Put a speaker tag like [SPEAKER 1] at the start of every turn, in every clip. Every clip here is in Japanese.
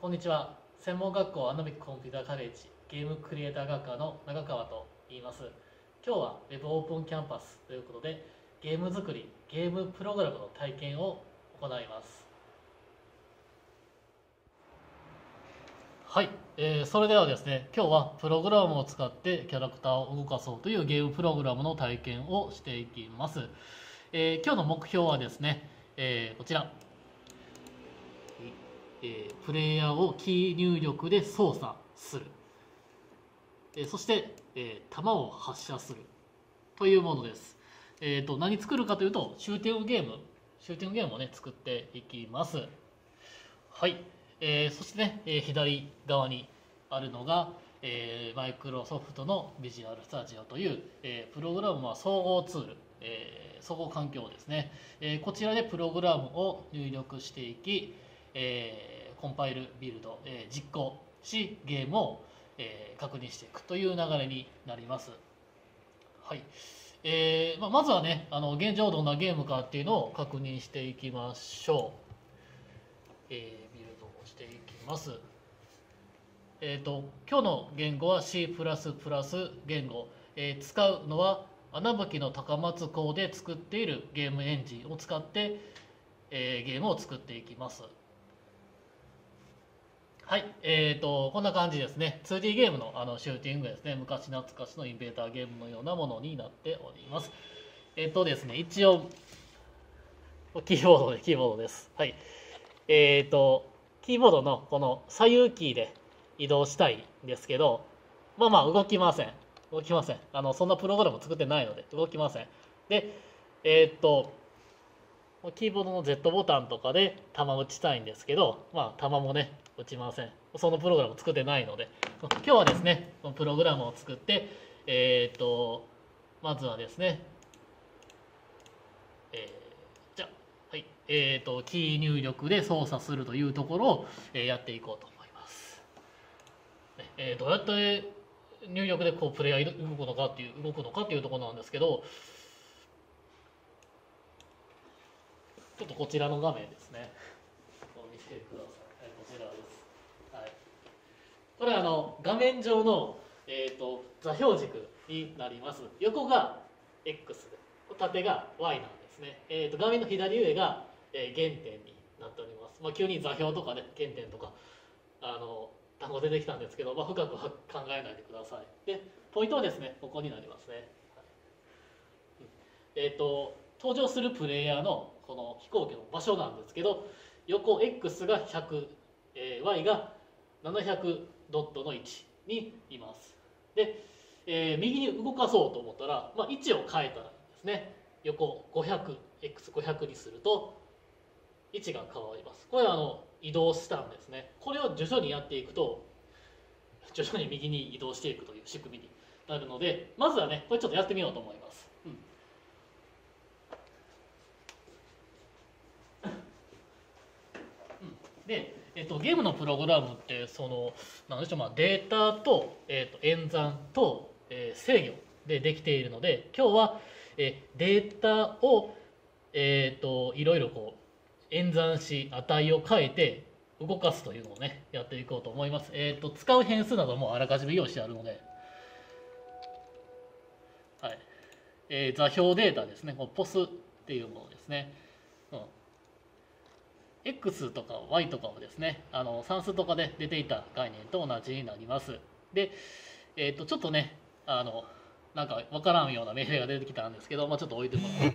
[SPEAKER 1] こんにちは。専門学校アナミックコンピューターカレッジゲームクリエイター学科の長川と言います。今日は Web オープンキャンパスということで、ゲーム作り、ゲームプログラムの体験を行います。はい、それではですね、今日はプログラムを使ってキャラクターを動かそうというゲームプログラムの体験をしていきます。今日の目標はですね、こちら。プレイヤーをキー入力で操作する、そして、弾を発射するというものです。何作るかというとシューティングゲームをね作っていきます。はい、そしてね、左側にあるのが、マイクロソフトのビジュアルスタジオという、プログラムは総合ツール、総合環境ですね、こちらでプログラムを入力していき、コンパイルビルド、実行しゲームを、確認していくという流れになります。はい、まずはね現状どんなゲームかっていうのを確認していきましょう。ビルドをしていきます。今日の言語は C++ 言語、使うのは穴吹の高松港で作っているゲームエンジンを使って、ゲームを作っていきます。はい、こんな感じですね。2D ゲームのシューティングですね。昔懐かしのインベーターゲームのようなものになっております。ですね、一応、キーボードです。はい。キーボードのこの左右キーで移動したいんですけど、動きません。そんなプログラム作ってないので動きません。で、キーボードの Z ボタンとかで弾打ちたいんですけど、弾もね打ちません。そのプログラム作ってないので、今日はですねこのプログラムを作って、まずはですね、じゃあ、はい、キー入力で操作するというところを、やっていこうと思います。どうやって入力でこうプレイヤー動くのかっていうところなんですけど、ちょっとこちらの画面ですね。見てください。こちらです。はい、これは画面上の、座標軸になります。横が X で、縦が Y なんですね。画面の左上が、原点になっております。急に座標とかね、原点とか単語出てきたんですけど、深く考えないでください。で、ポイントはですね、ここになりますね。登場するプレイヤーのこの飛行機の場所なんですけど、横 X が100、Y が700ドットの位置にいます。で、右に動かそうと思ったら、位置を変えたらいいんですね。横 500、X500 にすると位置が変わります。これは移動したんですね。これを徐々にやっていくと徐々に右に移動していくという仕組みになるので、まずはねこれちょっとやってみようと思います。で、ゲームのプログラムってなんでしょう、データと、演算と、制御でできているので、今日は、データを、いろいろこう演算し値を変えて動かすというのをねやっていこうと思います。使う変数などもあらかじめ用意してあるので、はい、座標データですね。こうポスっていうものですね。X とか Y とかをですね算数とかで出ていた概念と同じになります。で、ちょっとねなんか分からんような命令が出てきたんですけど、ちょっと置いてもらって、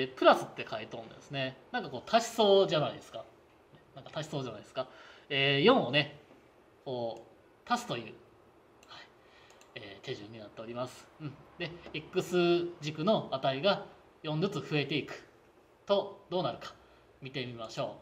[SPEAKER 1] プラスって書いとんですね。なんかこう足しそうじゃないですか。4をねこう足すという、手順になっております。で X 軸の値が4ずつ増えていくとどうなるか見てみましょ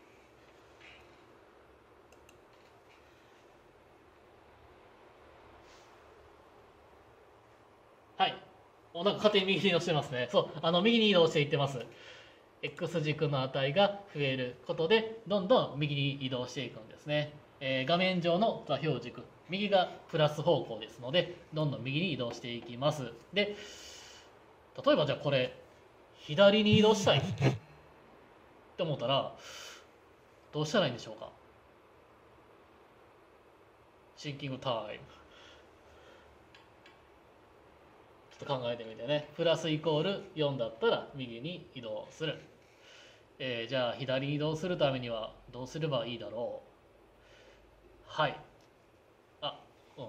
[SPEAKER 1] う。はい、なんか勝手に右に移動してますね。右に移動していってます。X 軸の値が増えることでどんどん右に移動していくんですね。画面上の座標軸、右がプラス方向ですのでどんどん右に移動していきます。で、例えばじゃあこれ左に移動したいって思ったらどうしたらいいんでしょうか。 シンキングタイム。ちょっと考えてみてね。プラスイコール4だったら右に移動する。じゃあ左に移動するためにはどうすればいいだろう。はい。あ、うん。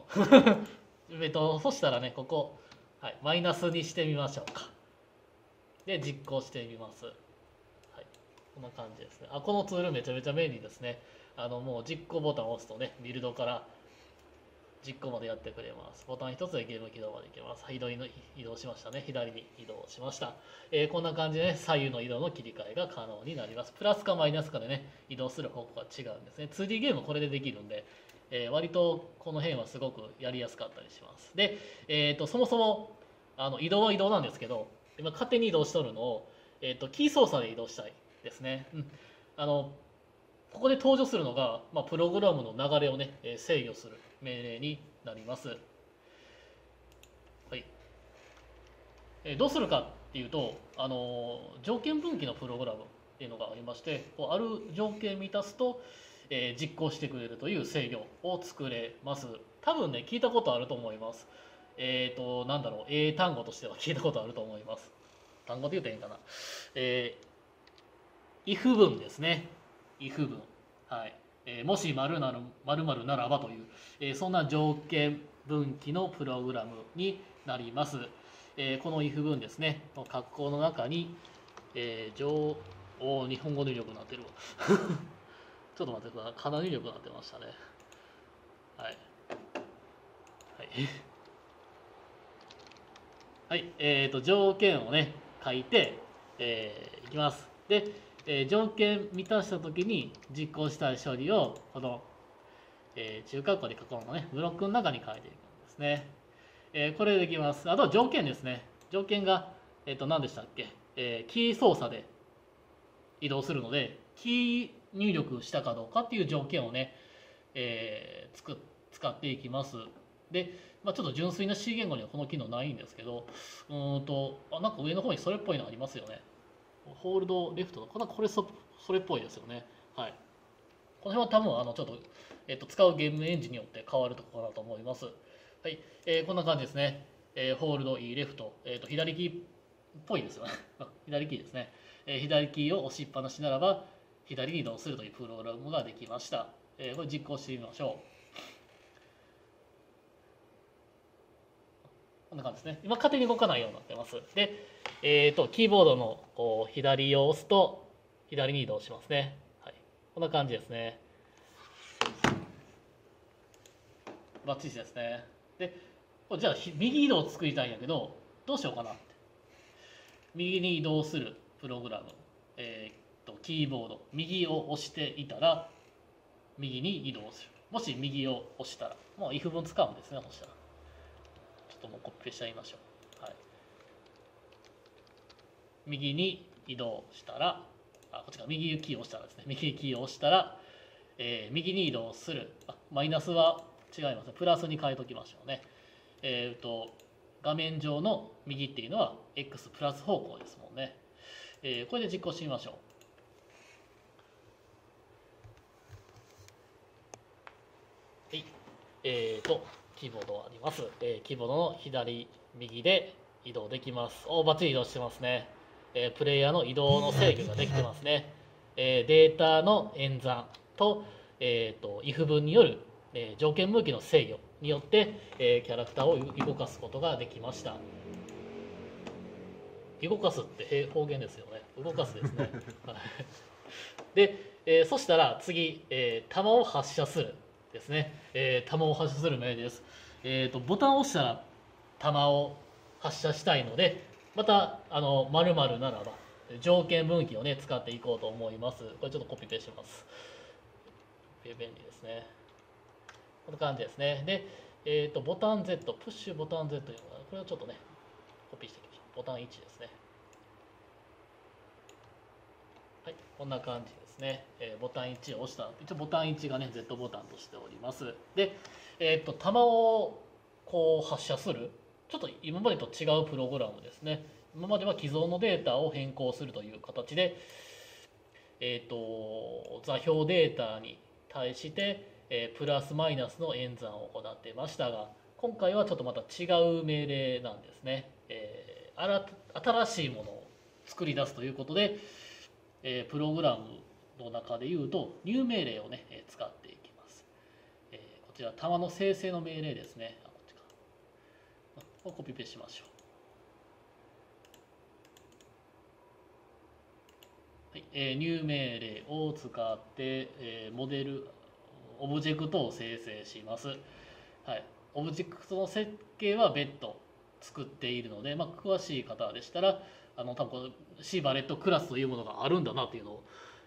[SPEAKER 1] そしたらね、ここ、はい、マイナスにしてみましょうか。で、実行してみます。はい。こんな感じですね。このツールめちゃめちゃ便利ですね。もう実行ボタンを押すとね、ビルドから実行までやってくれます。ボタン一つでゲーム起動までいけます。左に移動しましたね。左に移動しました。こんな感じでね、左右の移動の切り替えが可能になります。プラスかマイナスかでね、移動する方向が違うんですね。2D ゲームこれでできるんで、割とこの辺はすごくやりやすかったりします。で、そもそも移動は移動なんですけど、今勝手に移動しとるのを、キー操作で移動したいですね。ここで登場するのが、プログラムの流れをね、制御する命令になります。はい。どうするかっていうと、条件分岐のプログラムっていうのがありまして、ある条件満たすと、実行してくれるという制御を作れます。多分ね、聞いたことあると思います。なんだろう、英単語としては聞いたことあると思います。単語で言うといいんかな。if 文ですね。if 文。はい。もし〇〇ならばという、そんな条件分岐のプログラムになります。この if 文ですね。括弧の中に、日本語入力になってるわ。ちょっと待ってください。かなり入力になってましたね。はい。はい。はい。条件をね、書いて、いきます。で、条件満たしたときに実行したい処理をこの、中括弧で囲んだねブロックの中に書いていくんですね。これでできます。あとは条件ですね。条件が、何でしたっけ、キー操作で移動するので、キー入力したかどうかっていう条件をね、使っていきます。で、ちょっと純粋な C 言語にはこの機能ないんですけど、なんか上の方にそれっぽいのありますよね。ホールドレフトのこれそれっぽいですよね。はい。この辺は多分ちょっと、使うゲームエンジンによって変わるところかなと思います。はい。こんな感じですね。ホールド E レフト、左キーっぽいですよね。左キーですね。左キーを押しっぱなしならば左に移動するというプログラムができました。これ実行してみましょう。こんな感じですね。今勝手に動かないようになってます。で、キーボードのこう左を押すと左に移動しますね。はい、こんな感じですね。バッチリですね。で、じゃあ右移動を作りたいんやけど、どうしようかなって。右に移動するプログラム、キーボード右を押していたら右に移動する。もし右を押したら、もう if 文使うんですね。そしたらちょっともうコピペしちゃいましょう。はい、右に移動したら、こっちが右キーを押したらですね、右キーを押したら、右に移動する。マイナスは違いますね。プラスに変えときましょうね。画面上の右っていうのは x プラス方向ですもんね。これで実行してみましょう。はい。キーボードあります。キーボードの左、右で移動できます。バッチリ移動してますね。プレイヤーの移動の制御ができてますね。データの演算と、if 文による、条件分岐の制御によって、キャラクターを動かすことができました。動かすって方言ですよね。動かすですね。で、そしたら次、弾を発射するですね。弾を発射する命令です。ボタンを押したら弾を発射したいので、また〇〇ならば条件分岐をね使っていこうと思います。これちょっとコピペします。便利ですね。こんな感じですね。で、ボタン Z、プッシュボタン Z というのが、これをちょっとね、コピーしていきましょう。ボタン1ですね。はい、こんな感じですね。ボタン1を押した、一応ボタン1がね、Z ボタンとしております。で、弾をこう発射する、ちょっと今までと違うプログラムですね。今までは既存のデータを変更するという形で、座標データに対して、 プラスマイナスの演算を行っていましたが、今回はちょっとまた違う命令なんですね。新しいものを作り出すということで、プログラムの中でいうとnew命令をね使っていきます。こちら玉の生成の命令ですね。こっちか。コピペしましょう。はい、new 命令を使って、モデルオブジェクトを生成します。はい、オブジェクトの設計は別途作っているので、詳しい方でしたら多分C バレットクラスというものがあるんだなというのを、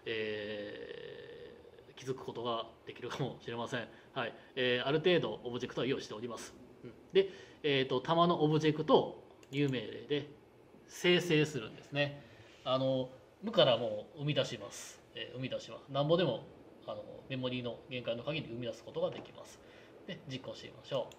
[SPEAKER 1] 気づくことができるかもしれません。はい、ある程度オブジェクトは用意しております。で、玉のオブジェクトをnew命令で生成するんですね。無からもう生み出します。なんぼでもメモリーの限界の限り生み出すことができます。で、実行してみましょう。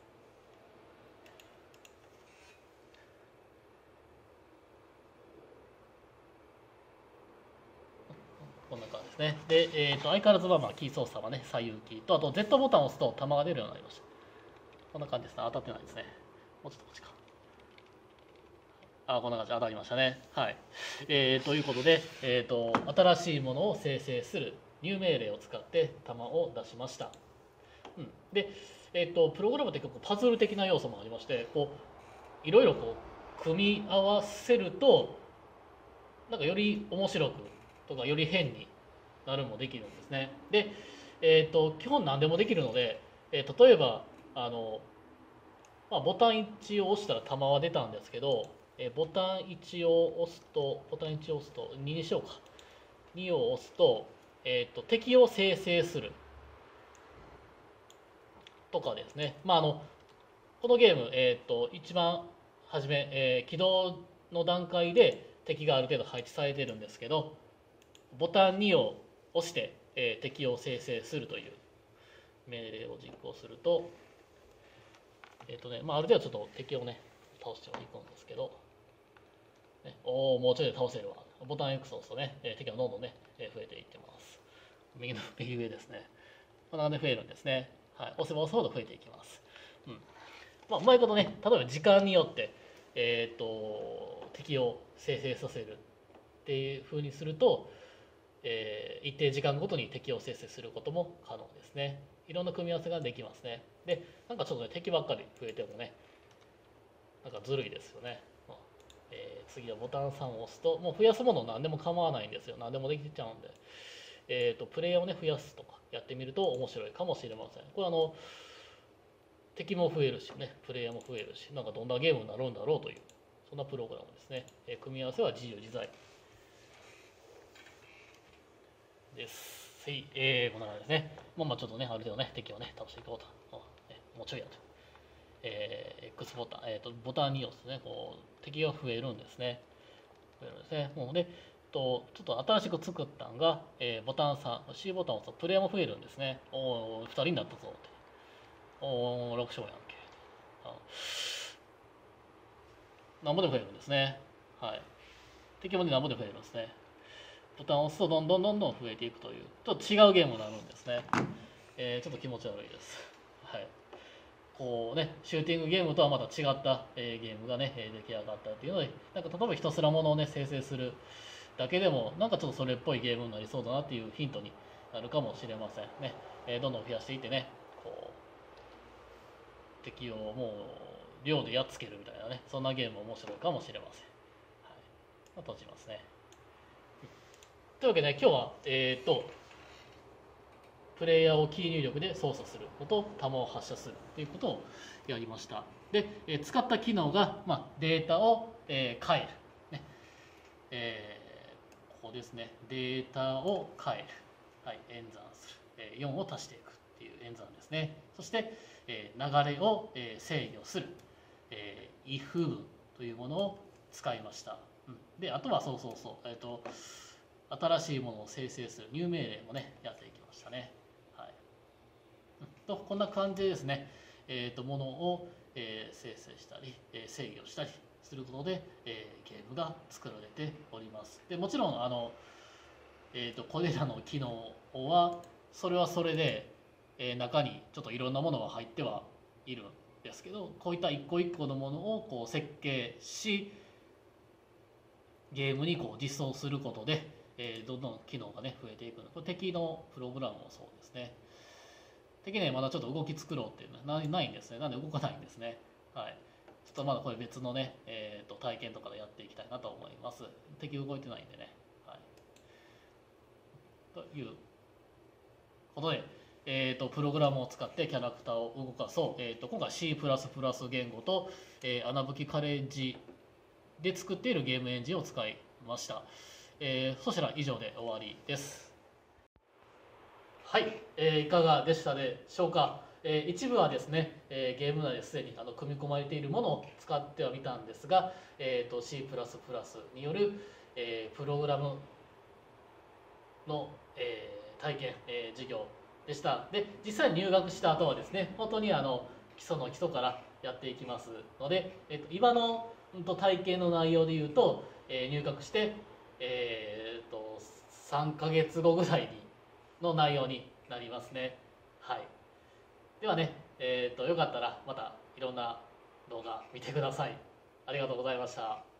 [SPEAKER 1] こんな感じですね。で、相変わらずはキー操作はね、左右キーと、あと Z ボタンを押すと弾が出るようになりました。こんな感じですね。当たってないですね。もうちょっとこっちか。こんな感じで当たりましたね。はい。ということで、新しいものを生成するnew命令を使って弾を出しました。で、プログラムって結構パズル的な要素もありまして、いろいろ組み合わせるとなんかより面白くとかより変になるもできるんですね。で、基本何でもできるので、例えばボタン1を押したら弾は出たんですけど、ボタン1を押すと2にしようか。2を押すと、敵を生成するとかですね。このゲーム、一番初め、起動の段階で敵がある程度配置されてるんですけど、ボタン2を押して、敵を生成するという命令を実行すると、ある程度ちょっと敵をね倒していくんですけど、もうちょいで倒せるわ。ボタン X を押すとね、敵がどんどんね増えていってます。右上ですね。こんな感じで増えるんですね。はい、押せば押すほど増えていきます。うまいことね、例えば時間によって、敵を生成させるっていう風にすると、一定時間ごとに敵を生成することも可能ですね。いろんな組み合わせができますね。で、なんかちょっとね、敵ばっかり増えてもね、なんかずるいですよね。次はボタン3を押すと、もう増やすもの何でも構わないんですよ。何でもできちゃうんで。プレイヤーをね、増やすとかやってみると面白いかもしれません。これ敵も増えるしね、プレイヤーも増えるし、なんかどんなゲームになるんだろうという、そんなプログラムですね。組み合わせは自由自在です。こんな感じですね。ちょっとね、ある程度ね、敵をね、倒していこうと。もうちょいやと。X ボタン、ボタン2を押すとね、敵が増えるんですね。もうで、ちょっと新しく作ったのが、ボタン3、C ボタンを押すとプレイヤーも増えるんですね。2人になったぞって。楽勝やんけ。なんぼで増えるんですね。はい。敵もね、なんぼで増えるんですね。ボタンを押すとどんどん増えていくという、ちょっと違うゲームになるんですね。ちょっと気持ち悪いです。はい。シューティングゲームとはまた違った、ゲームがね、出来上がったっていうので、なんか例えばひたすらものをね、生成するだけでも、なんかちょっとそれっぽいゲームになりそうだなっていうヒントになるかもしれませんね。どんどん増やしていってね、敵をもう量でやっつけるみたいなね、そんなゲーム面白いかもしれません。はい。閉じますね。というわけで、今日は、プレイヤーをキー入力で操作することと弾を発射するということをやりました。で、使った機能が、データを、変える、ねここですね、データを変える、はい、演算する、4を足していくっていう演算ですね。そして、流れを、制御する、if 文というものを使いました。で、あとは新しいものを生成するnew命令もねやっていきましたね。はい。こんな感じでですね、ものを、生成したり、制御したりすることで、ゲームが作られております。でもちろんこれらの機能はそれはそれで中にちょっといろんなものが入ってはいるんですけど、こういった一個一個のものをこう設計しゲームにこう実装することで、どんどん機能がね増えていくの。これ敵のプログラムもそうですね。敵ねまだちょっと動き作ろうっていうのはないんですね。なんで動かないんですね。はい。ちょっとまだこれ別のね、体験とかでやっていきたいなと思います。敵動いてないんでね。はい。ということで、プログラムを使ってキャラクターを動かそう。今回 C++ 言語と、穴吹きカレッジで作っているゲームエンジンを使いました。そしたら以上で終わりです。はい、いかがでしたでしょうか。一部はですね、ゲーム内ですでに組み込まれているものを使ってはみたんですが、C++ による、プログラムの、体験、授業でした。で実際に入学した後はですね本当に基礎の基礎からやっていきますので、今の体験の内容でいうと、入学して、3ヶ月後ぐらいの内容になりますね。はい、ではね、よかったらまたいろんな動画見てください。ありがとうございました。